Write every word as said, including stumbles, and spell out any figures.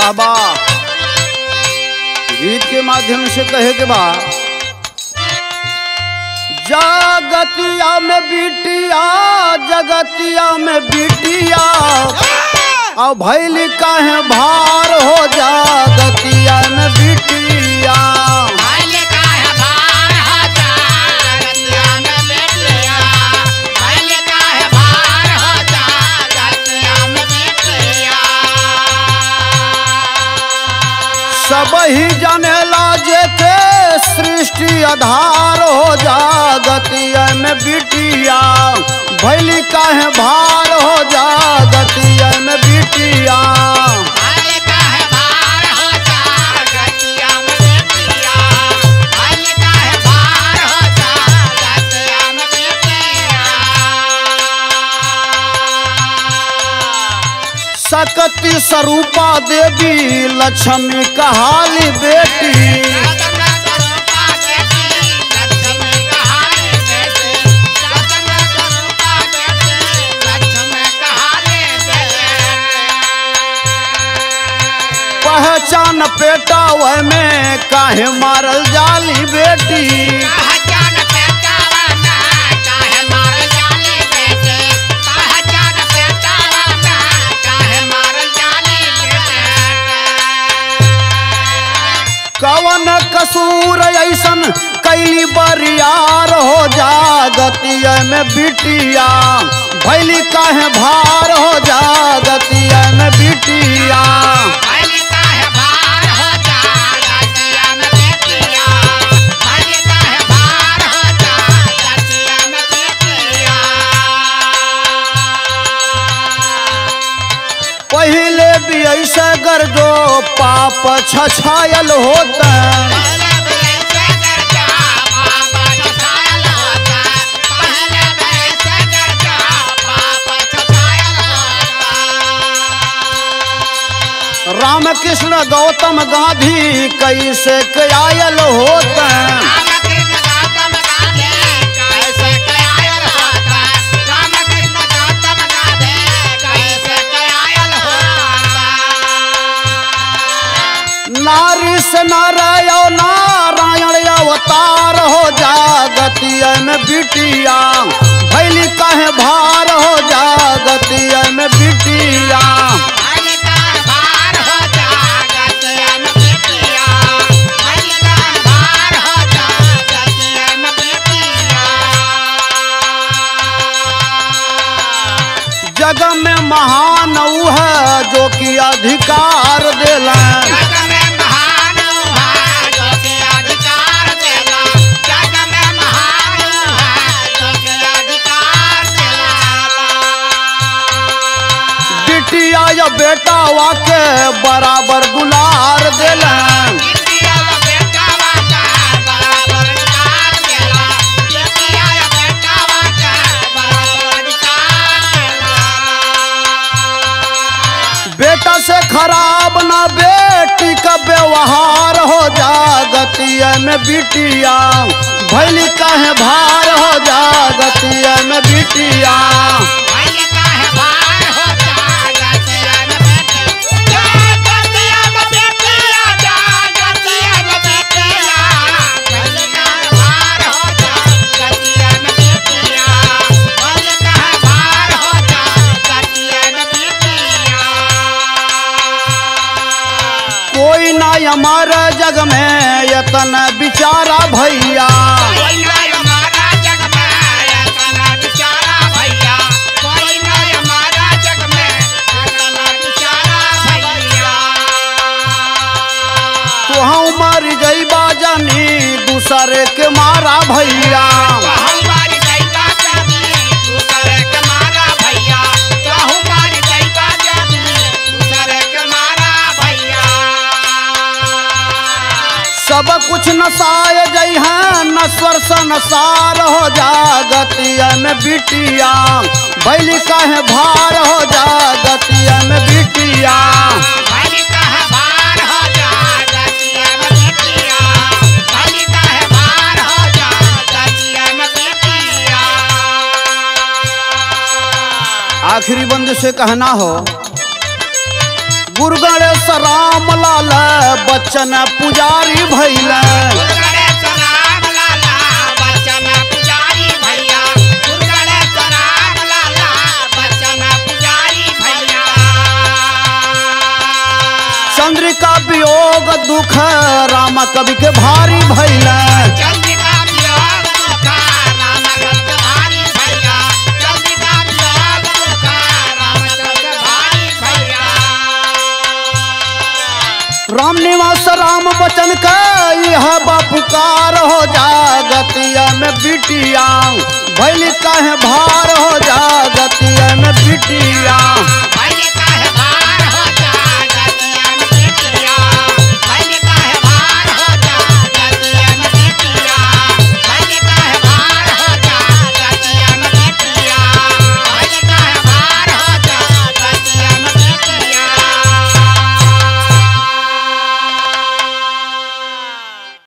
बाबा गीत के माध्यम से कहे के बाद जगतिया में बिटिया जगतिया में बिटिया और भैली काहे भार हो जगतिया में बिटिया सब ही जानेला जेके सृष्टि आधार हो जागतिया में बिटिया भैली काहे भार हो जागतिया में बिटिया सकती स्वरूपा देवी लक्ष्मी कहाली बेटी पहचान पेटा वह में काहे मारल जाली बेटी कवन कसूर ऐसन कैली बरियार हो जागतिया में बिटिया भैली काहे भार हो जागतिया में बिटिया पहले भी ऐसे गर्जो पाप छछायल होता राम कृष्ण गौतम गांधी कैसे कयायल होता नारी से नारायण नारायण अवतार हो जागतिया में बिटिया भैली काहे भार हो जागतिया में बिटिया जग में महान ऊ है जो कि अधिकार देला या बेटा वाके बराबर दुलार देला बेटा से खराब ना बेटी का व्यवहार हो जागतिया में बिटिया भैली काहे भार हो जागतिया में बिटिया हमारा जग में यतन बिचारा भैया तो हम मर जइबा जानी दूसरे के मारा भैया सब कुछ नसाय जई है नस्वर संसार हो जागतिया में बिटिया भैली काहे भार हो जागतिया में बिटिया आखिरी बंद से कहना हो गुरु गणेश राम लाल बच्चन पुजारी भैले चंद्रिका वियोग दुख राम कवि के भारी भैले राम निवास राम बचन का यह बापुकार हो जागतिया में बिटिया भैली काहे भार हो जागतिया में बिटिया।